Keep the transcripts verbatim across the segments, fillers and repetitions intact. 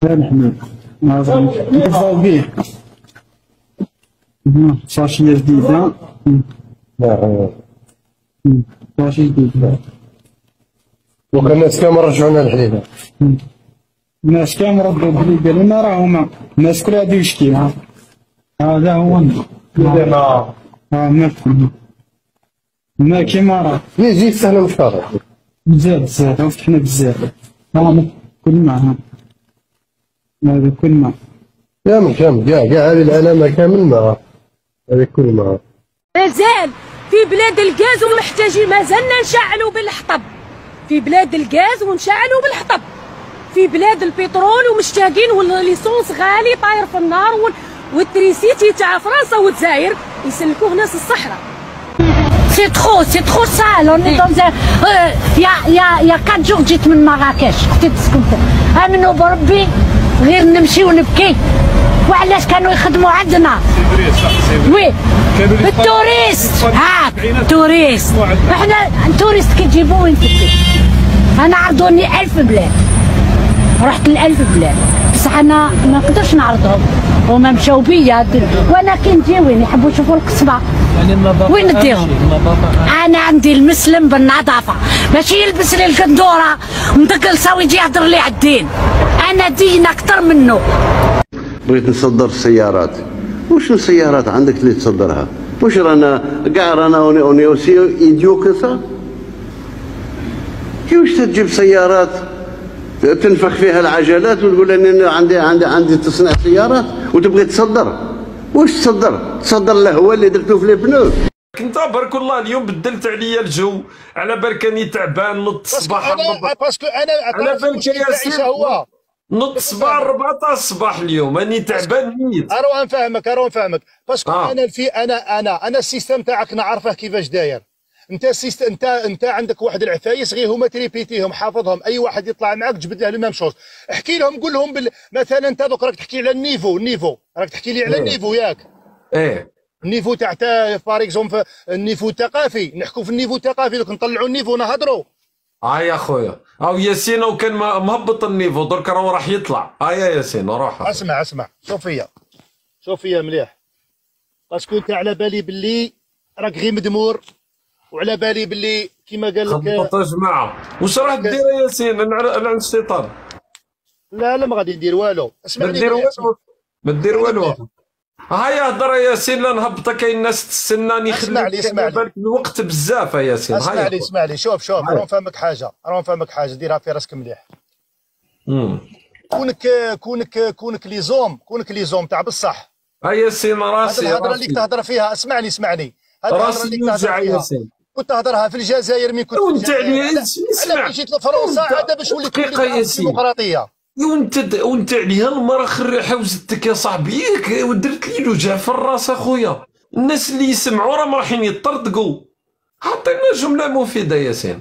الحمام نبغاو به شاشية جديدة. لا شاشية جديدة وكان الناس كامل رجعونا الحليب. الناس كامل ردوا بلي قالوا لنا راه هما الناس كل هادو يشكي. هذا هو لا ها ما ما كيما راه يجي سهل وشاطر بزاف بزاف فتحنا بزاف. ها كل ما هذا كل ما كامل كامل كاع كاع هذه العلامة كامل ما هذا كل ما مازال في بلاد الغاز ومحتاجين مازلنا نشعلوا بالحطب. في بلاد الغاز ونشعلوا بالحطب. في بلاد البترول ومشتاقين والليسونس غالي طاير في النار والتريسيتي تاع فرنسا والجزائر يسلكوه ناس الصحراء. سي تخو سي تخو سال اوني دون يا يا يا كات جور جيت من مراكش كنت تسكن امنوا بربي غير نمشي ونبكي. وعلاش كانوا يخدموا عندنا؟ وي التوريست هاك توريست. احنا التوريست كيجيبوا وين تبكي. انا عرضوني ألف بلاد رحت لألف بلاد بصح انا ما نقدرش نعرضهم هما مشاو بيا وانا كي نجي وين يحبوا يشوفوا القصبه وين نديهم. انا عندي المسلم بالنظافه ماشي يلبس لي القندوره مدقلصه ويجي يهضر لي على الدين. انا دين اكثر منه. بغيت نصدر السيارات. واش السيارات عندك اللي تصدرها؟ واش رانا كاع رانا اوني اوني اوسي ايديو كسا؟ كيفاش تجيب سيارات تنفخ فيها العجلات وتقول اني عندي عندي عندي تصنيع سيارات وتبغي تصدر؟ واش تصدر؟ تصدر الهواء اللي درتو في البنوك. كنت بارك الله اليوم بدلت عليا الجو على بالك اني تعبان نض الصباح. انا باسكو انا على بالك يا هو نض الصباح أربعة تاع الصباح اليوم اني تعبان نيت. اروح نفهمك اروح نفهمك باسكو آه. انا في انا انا انا السيستم تاعك نعرفه كيفاش داير. انت السيستم انت انت عندك واحد العفايس غير هما تريبيتيهم حافظهم. اي واحد يطلع معاك جبد له الميم شوز. احكي لهم قول لهم بال... مثلا انت دوك راك تحكي على النيفو النيفو راك تحكي لي على النيفو ياك. ايه النيفو تاع بار اكزومبل النيفو الثقافي نحكوا في النيفو الثقافي دوك نطلعوا النيفو نهضروا. اه يا خويا او ياسين وكان مهبط النيفو درك راه راح يطلع. اه يا ياسين روح. اسمع اسمع شوف فيا شوف فيا مليح باسكو انت على بالي باللي راك غير مدمور وعلى بالي باللي كيما قال لك خبطوا جماعه. واش راح دير يا ياسين؟ انا عند الشيطان. لا لا ما غادي ندير والو. اسمعني ما دير والو ما دير والو. هيا هضر يا ياسين لا نهبط كاين ناس تستناني. اسمع لي اسمع لي الوقت بزاف يا ياسين. اسمع لي اسمع لي شوف شوف راه نفهمك حاجه راه نفهمك حاجه ديرها في راسك مليح. امم كونك كونك كونك لي زوم كونك لي زوم تاع بصح. ها ياسين راسي هذه الهضره اللي تهضر فيها اسمعني اسمعني راسي يوجع ياسين. كنت تهضرها في الجزائر من كنت وانت عليا اسمع جيت لفرنسا عاد باش وليت ديمقراطيه. وانت وانت عليها المراه خري حوزتك يا صاحبي ودرت لي الوجع في الراس اخويا. الناس اللي يسمعوا راهم رايحين يطردقوا. عطينا جمله مفيده ياسين.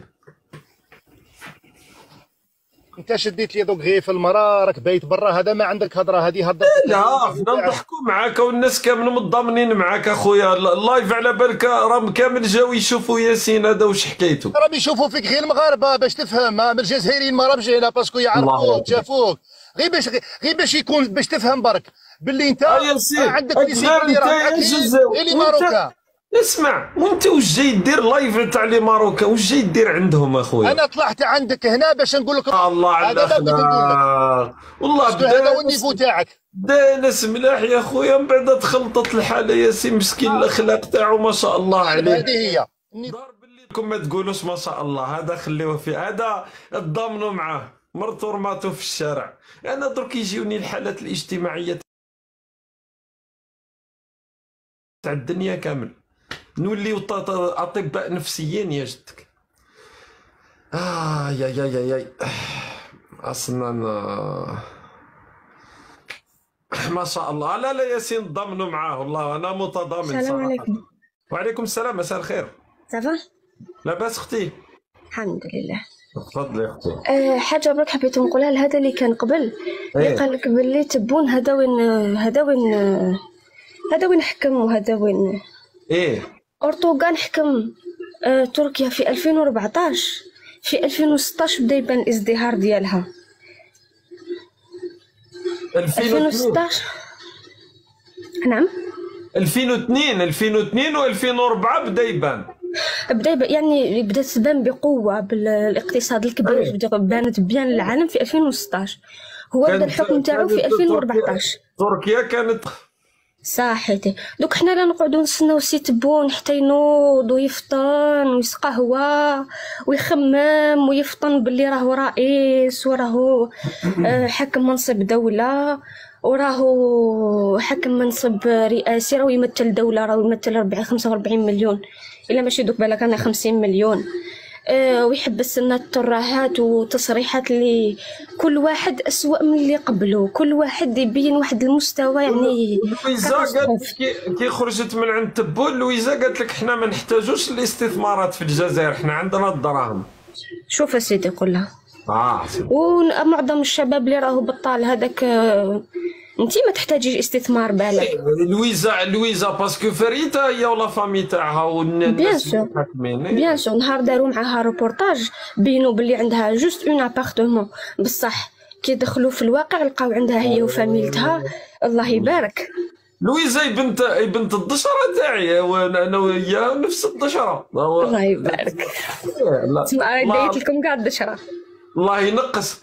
انت شديت لي دوك غير في المراه راك بايت برا هذا ما عندك هضره هذه هضره. لا حنا نضحكوا معاك والناس كامل متضامنين معاك اخويا. اللايف على بالك راهم كامل جاو يشوفوا ياسين هذا واش حكايته. راهم يشوفوا فيك غير المغاربه باش تفهم. ما الجزائريين ما راهمش هنا باسكو يعرفوك شافوك غير باش غير باش يكون باش تفهم برك باللي انت عندك ديسيبلين اللي ماروكان. اسمع وانت واش جاي دير لايف تاع لي ماروكان واش جاي دير عندهم اخويا؟ انا طلعت عندك هنا باش نقول لك الله على الاخلاق والله هذا هو النيفو تاعك. بدا ناس ملاح يا خويا من بعد تخلطت الحاله. ياسين مسكين الاخلاق تاعو ما شاء الله عليه. هذه هي دار باللي لكم ما تقولوش ما شاء الله. هذا خليوه فيه هذا تضامنوا معاه مرتو رماتو في الشارع. انا درك يجيوني الحالات الاجتماعيه تاع الدنيا كامل نوليو اطباء نفسيين يا جدك. اه يا يا يا يا اصلا ما شاء الله. لا لا ياسين تضامنوا معاه والله انا متضامن. السلام عليكم. وعليكم السلام مساء الخير. صافا لاباس اختي؟ الحمد لله. تفضلي اختي. أه حاجه برك حبيت نقولها لهذا اللي كان قبل اللي ايه؟ قال لك باللي تبون هذا وين هذا وين هذا وين حكم وهذا وين. ايه أردوغان حكم أه تركيا في ألفين وأربعطاش. في ألفين وستطاش بدا يبان الازدهار ديالها. ألفين وستطاش. نعم ألفين واثنين ألفين واثنين و2004 بدا يبان بدا يبان يعني بدات تبان بقوه بالاقتصاد الكبير. بدا بانت بيان للعالم في ألفين وستطاش. هو بدا الحكم تاعو في ألفين وأربعطاش. تركيا كانت صحيتي. دوك حنا لا نقعدو نستناو سي تبون حتى ينوض ويفطن ويسقى قهوه ويخمم ويفطن باللي راهو رئيس وراهو حكم منصب دوله وراهو حكم منصب رئاسي، راهو يمثل دوله، راهو يمثل أربعين خمسة وأربعين مليون الا ماشي دوك بالك انا خمسين مليون. أه ويحبس لنا الترهات وتصريحات اللي كل واحد أسوأ من اللي قبله، كل واحد يبين واحد المستوى يعني. لويزا قالت كي, كي خرجت من عند تبون، لويزا قالت لك حنا ما نحتاجوش الاستثمارات في الجزائر، حنا عندنا الدراهم. شوف اسيدي قولها. اه ومعظم الشباب اللي راهو بطال هذاك انتي ما تحتاجيش استثمار بالك. لويزا لويزا باسكو فريده هي ولا فامي تاعها والناس حاكمين. بيان سور نهار داروا معاها روبورتاج بينوا باللي عندها جوست اون ابارتمون، بصح كي دخلوا في الواقع لقاو عندها هي وفاميلتها الله يبارك. لويزا بنت بنت الدشره تاعي، وانا وياها نفس الدشره. الله يبارك. تسمع دايت لكم كاع الدشره. الله ينقص.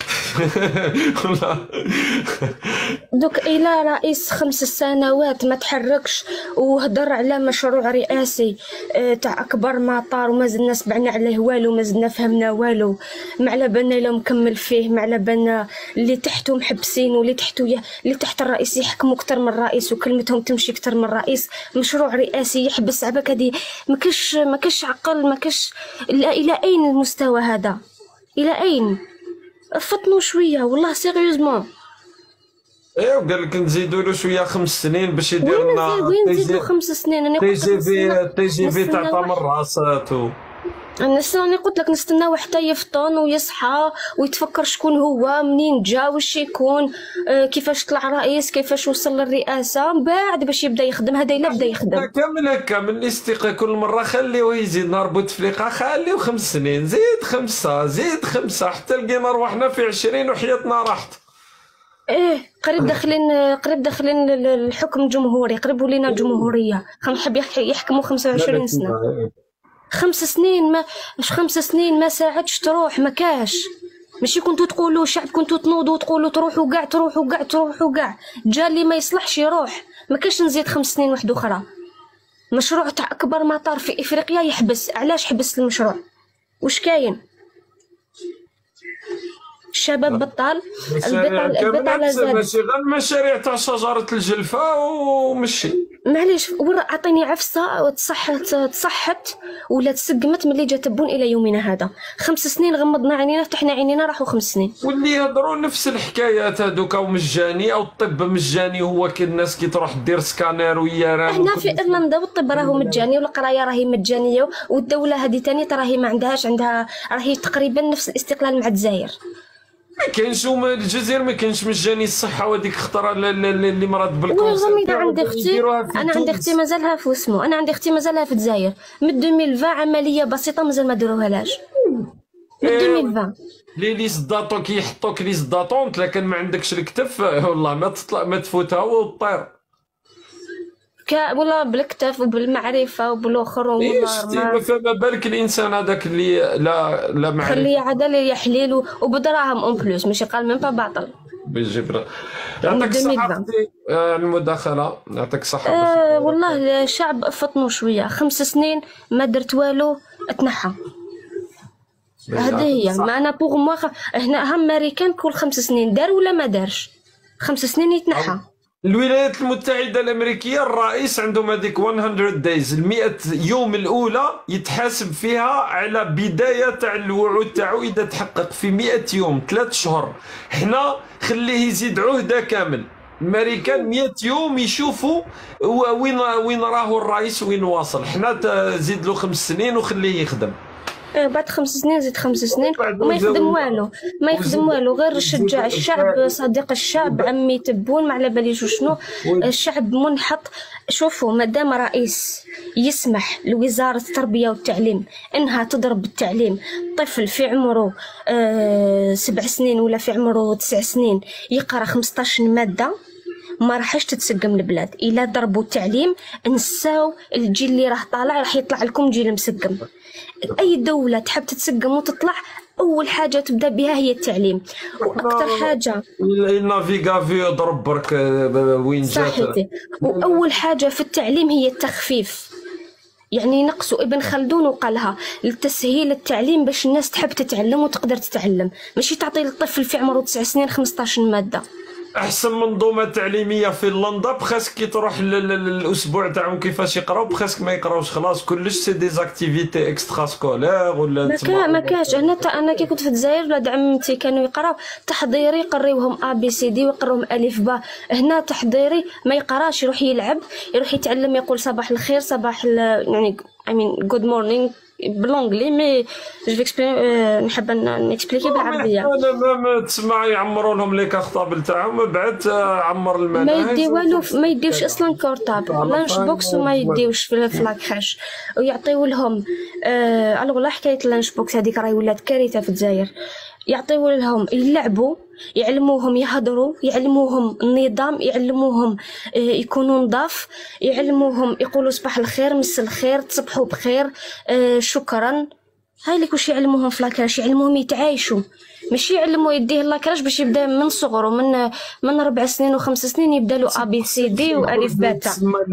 دوك الى رئيس خمس سنوات ما تحركش وهضر على مشروع رئاسي تاع اكبر مطار وما زلنا سمعنا عليه والو، ما زلنا فهمنا والو، ما على بالنا الا مكمل فيه، ما على بالنا اللي تحته محبسين واللي تحته اللي تحت الرئيس يحكموا اكثر من الرئيس وكلمتهم تمشي اكثر من الرئيس. مشروع رئاسي يحبس عباك هذه ما كاش ما كاش عقل، ما كاش. الى اين المستوى هذا؟ الى اين؟ فطنوا شويه والله سيريوزمون. ايوا قال لك نزيدوا له شويه خمس سنين باش يدير لنا. وين نزيدوا خمس سنين؟ انا تي جي في تي جي في تاع تمراسات. انا راني قلت لك نستناو حتى يفطن ويصحى ويتفكر شكون هو، منين جا، واش يكون، آه كيفاش طلع رئيس، كيفاش وصل للرئاسه، من بعد باش يبدا يخدم. هذا الا بدا يخدم كامل هكا من الاستقاء كل مره خليوه يزيد. نهار بوتفليقه خليو خمس سنين، زيد خمسه، زيد خمسه، حتى لقينا روحنا في عشرين وحياتنا راحت. ايه قريب داخلين قريب داخلين الحكم جمهوري، قريب ولينا جمهوريه. حب يحكموا خمسة وعشرين سنه. خمس سنين ما خمس سنين ما ساعدش تروح، ما كاش. ماشي كنتو تقولوا شعب، كنتو تنوضوا وتقولوا تروحوا كاع تروحوا كاع تروحوا كاع. جا اللي ما يصلحش يروح، ما كاش نزيد خمس سنين واحده اخرى. مشروع تاع اكبر مطار في افريقيا يحبس. علاش حبس المشروع؟ واش كاين؟ الشباب بطال، البطال البطال زاد. ماشي غير المشاريع تاع شجره الجلفه ومشي. معليش عطيني عفسه تصحت تصحت ولا تسقمت من اللي جا تبون الى يومنا هذا. خمس سنين غمضنا عينينا فتحنا عينينا راحوا خمس سنين. واللي يهضروا نفس الحكايات هذوك، او مجاني او الطب مجاني. هو كي الناس كي تروح دير سكانير ويا راه احنا في ايرلندا والطب راهو مجاني والقرايه راهي مجانيه، والدوله هذه ثاني راهي ما عندهاش، عندها راهي تقريبا نفس الاستقلال مع الجزائر. ما كاينش الجزائر ما كاينش مجاني الصحه، وهذيك خطره اللي مرض بالكونسير. انا عندي اختي انا عندي اختي مازالها في وسمو، انا عندي اختي مازالها في الجزائر من ألفين وعشرين. عمليه بسيطه مازال ما داروهالاش من ألفين وعشرين. لي ليست داتو كيحطوك ليست داتونت، لكن ما عندكش الكتف والله ما تطلع ما تفوتها وطير. والله بالكتف وبالمعرفه وبالاخر والله. فما بالك الانسان هذاك اللي لا لا معرفه. خليه عاد اللي يحليل وبدراهم اون بلوس، ماشي قال ميم با باطل. بالجبره. يعطيك الصحه المداخله، يعطيك الصحه. آه والله الشعب فطنوا شويه. خمس سنين ما درت والو، اتنحى. هذه هي. ما انا بوغ موا هنا هم امريكان كل خمس سنين دار ولا ما دارش، خمس سنين يتنحى. الولايات المتحدة الأمريكية الرئيس عندهم هذيك مئة دايز، المئة يوم الأولى يتحاسب فيها على بداية تاع الوعود تاعو إذا تحقق في مئة يوم، ثلاث شهور. حنا خليه يزيد عهدة كامل. الأمريكان مئة يوم يشوفوا وين وين راهو الرئيس وين واصل. حنا تزيد له خمس سنين وخليه يخدم. آه، بعد خمس سنين زيد خمس سنين وما يخدم والو، ما يخدم والو، غير شجع الشعب، صديق الشعب، عمي تبون ما على باليش وشنو. الشعب منحط. شوفوا مادام رئيس يسمح لوزارة التربية والتعليم انها تضرب بالتعليم طفل في عمره آه سبع سنين ولا في عمره تسع سنين يقرا خمسطاش مادة، ما راحش تتسقم البلاد. الا ضربوا التعليم نساو الجيل اللي راه طالع، راح يطلع لكم جيل مسقم. اي دوله تحب تتسقم وتطلع اول حاجه تبدا بها هي التعليم، واكثر حاجه النافيغا في ضرب برك وين جات صحيتي. واول حاجه في التعليم هي التخفيف، يعني نقصوا. ابن خلدون وقالها لتسهيل التعليم باش الناس تحب تتعلم وتقدر تتعلم، ماشي تعطي للطفل في عمره تسع سنين خمسطاش ماده. احسن منظومه تعليميه في فنلندا بخاسك كي تروح للاسبوع تاعهم كيفاش يقراو بخاسك ما يقراوش خلاص، كلش سي دي زاكتيفيتي اكسترا سكولير ولا ما كان ما كاش. هنا انا كي كنت في الجزائر ولاد عمتي كانوا يقراو تحضيري، يقريوهم ا بي سي دي ويقروهم الف با. هنا تحضيري ما يقراش، يروح يلعب، يروح يتعلم، يقول صباح الخير، صباح يعني اي مين جود مورنينغ بالانجلي، مي جو فيكسبلي نحب نكسبليكي بالعربيه. انا ما تسمع يعمروا لهم لي كارطابل تاعهم بعد عمر المناهج، ما يدي والو، ما يديوش اصلا كورطابل لانش بوكس وما يديوش في لاكاش، ويعطيو لهم آه الوغ لا حكايه لانش بوكس هذيك راهي ولات كارثه في الجزائر. يعطيو لهم يلعبوا، يعلموهم يهضروا، يعلموهم النظام، يعلموهم آه يكونوا نضاف، يعلموهم يقولوا صباح الخير، مس الخير، تصبحوا بخير، آه شكرا. هاي اللي كلشي يعلموهم في لاكراش، يعلموهم يتعايشوا، ماشي يعلموا يديه لاكراش باش يبدا من صغره، من من ربع سنين وخمس سنين يبدا له ا بي سي دي والف باتا.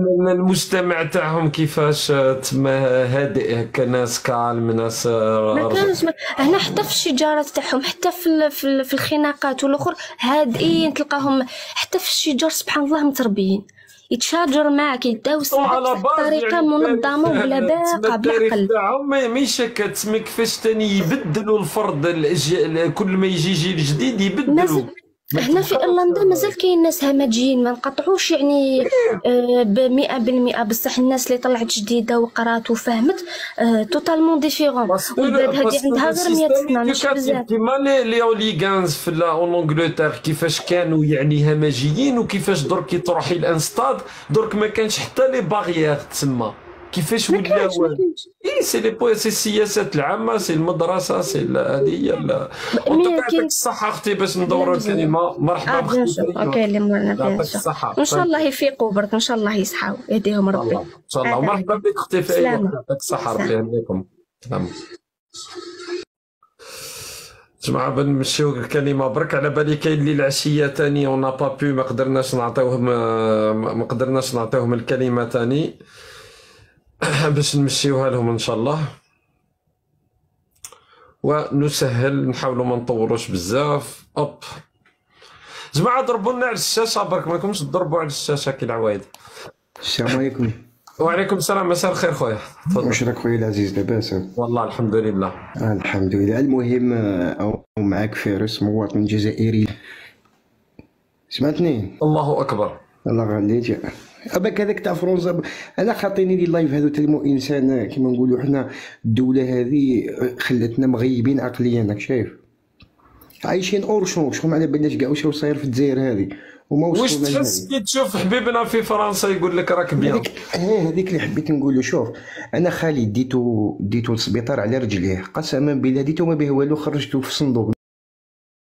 المجتمع تاعهم كيفاش تما هادئ هكا، ناس كالم، ناس ما كانش هنا حتى في الشجارات تاعهم، حتى في في, في الخناقات والاخر هادئين، تلقاهم حتى في الشجار سبحان الله متربيين، يتشاجر معك، يداوس معك بطريقه منظمه وبلا باقه بالعقل تاعهم. ماشي كتسمى كيفاش تاني يبدلوا الفرد الأجيال، كل ما يجي جيل جديد يبدلوا. هنا في إيرلندا مازال كاين ناس همجيين، ما نقطعوش يعني آه بمئة بالمئة، بصح الناس اللي طلعت جديده وقرات وفهمت آه توتالمون ديفيرون. والبلاد هذه عندها غير مية سنه ماشي بزاف. كيما لي اوليغانز في انجلترا كيفاش كانوا يعني همجيين، وكيفاش درك كي تروحي الانستاد درك ما كانش حتى لي باغيير تسمى كيفاش ولاو. اي سي لي بو سي السياسات العامه، سي المدرسه، سي هذه هي. يعطيك الصحه اختي باش ندوروا الكلمه. مرحبا بختي. اوكي اللي مرنا بيان الصحه، ان شاء الله يفيقوا برك، ان شاء الله يصحوا يهديهم ربي ان شاء الله. مرحبا بك اختي في اي وقت. يعطيك الصحه ربي يهديكم. تمام جماعه بنمشيو الكلمه برك، على بالي كاين اللي العشيه ثاني ونا با بو ما قدرناش نعطيوهم ما قدرناش نعطيوهم الكلمه ثاني باش نمشيوها لهم ان شاء الله ونسهل، نحاولوا ما نطولوش بزاف. اوب جماعه ضربوا لنا على الشاشه برك، ما لكمش تضربوا على الشاشه كي العوايد. السلام عليكم. وعليكم السلام، مساء الخير خويا. تفضل. واش راك خويا العزيز لاباس؟ والله الحمد لله. الحمد لله. المهم او معك فارس مواطن جزائري، سمعتني؟ الله اكبر. الله غاليك اباك هذاك تاع فرنسا. انا خاطيني لي لايف هذو تلمو انسان كيما نقولوا حنا. الدوله هذه خلتنا مغيبين عقليا، راك شايف، عايشين اورشون، شكون على بالناش كاع واش صاير في الجزائر هذه وما واش تحس كي تشوف حبيبنا في فرنسا يقول لك راك بيان. اه هذيك اللي حبيت نقولوا. شوف انا خالي ديتو ديتو للسبيطار على رجليه، قسما بالله ديتو ما به والو، خرجته في الصندوق